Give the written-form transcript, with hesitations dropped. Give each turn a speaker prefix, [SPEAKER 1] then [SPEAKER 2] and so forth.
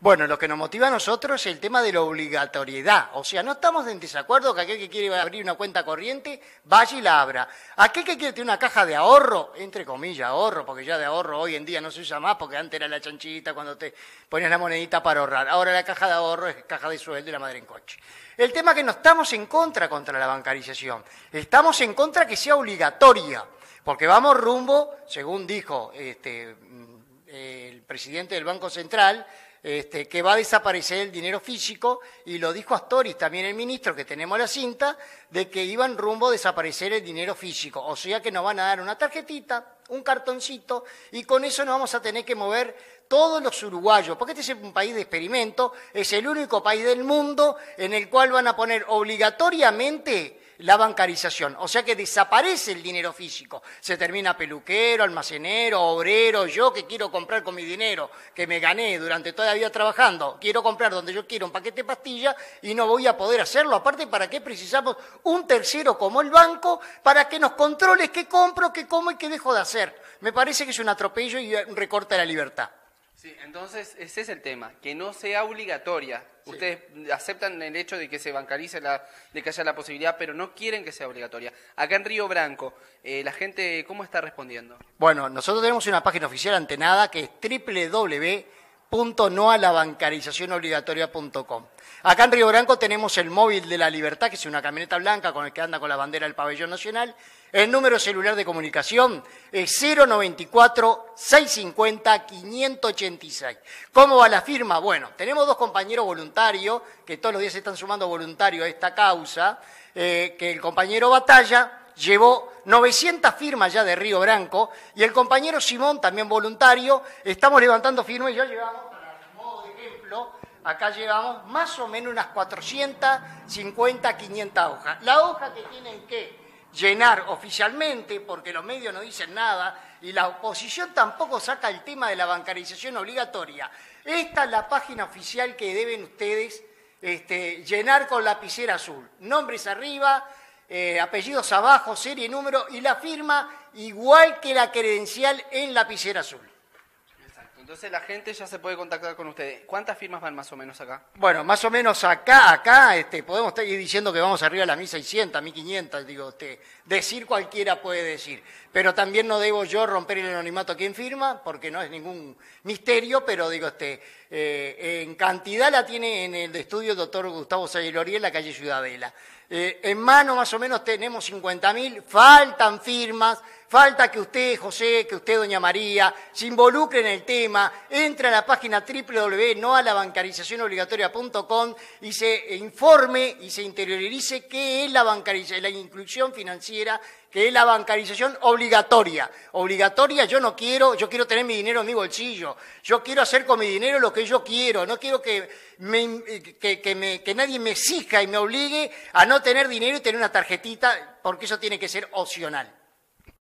[SPEAKER 1] Bueno, lo que nos motiva a nosotros es el tema de la obligatoriedad. O sea, no estamos en desacuerdo que aquel que quiere abrir una cuenta corriente vaya y la abra. Aquel que quiere tener una caja de ahorro, entre comillas, ahorro, porque ya de ahorro hoy en día no se usa más, porque antes era la chanchita cuando te ponías la monedita para ahorrar. Ahora la caja de ahorro es caja de sueldo y la madre en coche. El tema es que no estamos en contra la bancarización. Estamos en contra que sea obligatoria, porque vamos rumbo, según dijo el presidente del Banco Central, que va a desaparecer el dinero físico, y lo dijo Astori, también el ministro, que tenemos la cinta, de que iban rumbo a desaparecer el dinero físico. O sea que nos van a dar una tarjetita, un cartoncito, y con eso nos vamos a tener que mover todos los uruguayos, porque este es un país de experimento, es el único país del mundo en el cual van a poner obligatoriamente la bancarización, o sea que desaparece el dinero físico, se termina peluquero, almacenero, obrero, yo que quiero comprar con mi dinero, que me gané durante toda la vida trabajando, quiero comprar donde yo quiero un paquete de pastillas y no voy a poder hacerlo, aparte ¿para qué precisamos un tercero como el banco para que nos controle qué compro, qué como y qué dejo de hacer? Me parece que es un atropello y un recorte de la libertad.
[SPEAKER 2] Sí, entonces ese es el tema, que no sea obligatoria. Sí. Ustedes aceptan el hecho de que se bancarice, de que haya la posibilidad, pero no quieren que sea obligatoria. Acá en Río Branco, la gente, ¿cómo está respondiendo?
[SPEAKER 1] Bueno, nosotros tenemos una página oficial antenada que es www.noalabancarizacionobligatoria.com. Acá en Río Branco tenemos el móvil de la Libertad, que es una camioneta blanca con el que anda con la bandera del pabellón nacional. El número celular de comunicación es 094-650-586. ¿Cómo va la firma? Bueno, tenemos dos compañeros voluntarios, que todos los días se están sumando voluntarios a esta causa, que el compañero Batalla llevó 900 firmas ya de Río Branco, y el compañero Simón, también voluntario, estamos levantando firmas y ya llevamos, para modo de ejemplo, acá llevamos más o menos unas 450, 500 hojas. La hoja que tienen que llenar oficialmente, porque los medios no dicen nada, y la oposición tampoco saca el tema de la bancarización obligatoria. Esta es la página oficial que deben ustedes llenar con lapicera azul. Nombres arriba, apellidos abajo, serie, número, y la firma igual que la credencial en lapicera azul.
[SPEAKER 2] Entonces la gente ya se puede contactar con ustedes. ¿Cuántas firmas van más o menos acá?
[SPEAKER 1] Bueno, más o menos acá, podemos estar diciendo que vamos arriba a las 1.600, 1.500, digo, decir cualquiera puede decir. Pero también no debo yo romper el anonimato a quien firma, porque no es ningún misterio, pero digo, en cantidad la tiene en el estudio el doctor Gustavo Sayelori en la calle Ciudadela. En mano más o menos tenemos 50.000, faltan firmas, falta que usted, José, que usted, doña María, se involucre en el tema, entre a la página www.noalabancarizacionobligatoria.com y se informe y se interiorice qué es la inclusión financiera, que es la bancarización obligatoria. Obligatoria yo no quiero, yo quiero tener mi dinero en mi bolsillo, yo quiero hacer con mi dinero lo que yo quiero, no quiero que nadie me exija y me obligue a no tener dinero y tener una tarjetita, porque eso tiene que ser opcional.